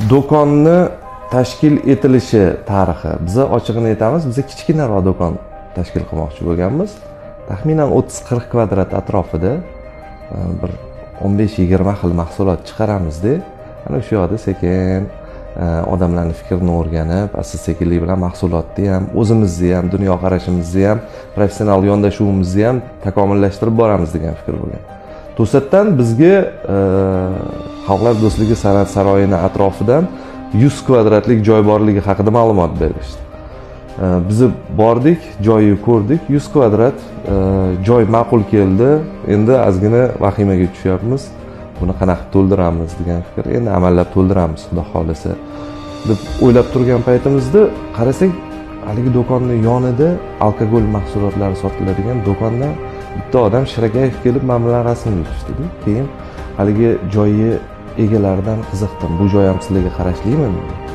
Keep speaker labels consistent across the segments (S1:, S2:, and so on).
S1: do'konni tashkil etilishi tarixi. Biz ochig'ini aytamiz, biz kichkinaroq do'kon tashkil qilmoqchi bo'lganmiz. Taxminan 30-40 kvadrat atrofida bir 15-20 xil mahsulot chiqaramiz-da. Ana shu yoqda sekin odamlarning fikrini o'rganib, asta-sekinlik bilan mahsulotni ham, o'zimizni ham, dunyoqarashimizni ham, professional yondashuvimizni ham takomillashtirib boramiz degan fikr bo'lgan. To'satdan bizga Xalqlar do'stligi san'at saroyini atrofidan 100 kvadratlik joy borligi haqida ma'lumot berishdi. Biz bordik, joyni ko'rdik, 100 kvadrat joy ma'qul keldi. Endi ozgina vahimaga tushyapmiz. Buni qanaqa to'ldiramiz degan fikr. Endi amallab to'ldiramiz, xudo xolisa deb o'ylab turgan paytimizda qarasak, haligi do'konning yonida alkogol mahsulotlari sotiladigan do'kondan bitta odam Shirakayev kelib men bilan rasmga tushdi. Keyin haligi joyi egalaridan qiziqdim. Bu joy ham sizlarga qarashlimi?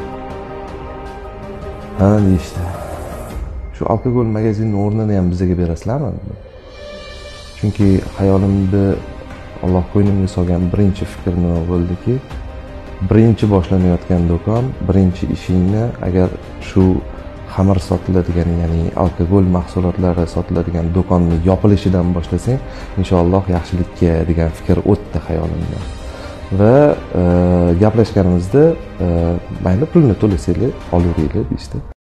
S1: Ha, deyishdi. Shu alkogol magazinining o'rnini ham bizga berasizlarmi? Chunki hayolimda Alloh qo'ynimga solgan birinchi fikr nima bo'ldiki, birinchi boshlanayotgan do'kon, birinchi ishingni agar shu xamir sotiladigan, ya'ni alkogol mahsulotlari sotiladigan do'konni yopilishidan boshlasang, inshaalloh yaxshilikka degan fikr o'tdi hayolimdan. Va gaplashganimizda mayli pulni to'lasanglar, olaveringlar deyishdi.